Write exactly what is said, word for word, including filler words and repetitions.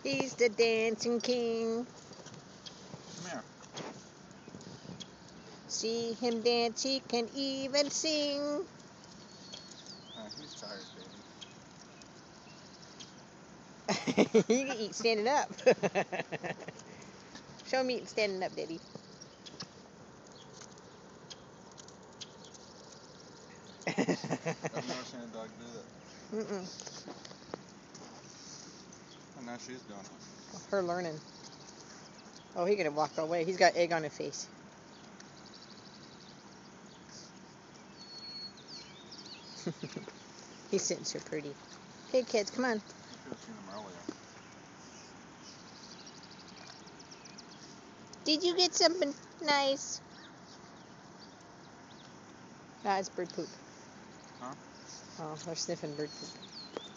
He's the dancing king. Come here. See him dance, he can even sing. Oh, he's tired, baby. You can eat standing up. Show him eating standing up, Daddy. I've never seen a dog do that. Mm-mm. And now she's doing it. Her learning. Oh, he gonna walk away. He's got egg on his face. He's sitting so pretty. Hey, kids, come on. You should have seen him earlier. Did you get something nice? Ah, it's bird poop. Huh? Oh, they're sniffing bird poop.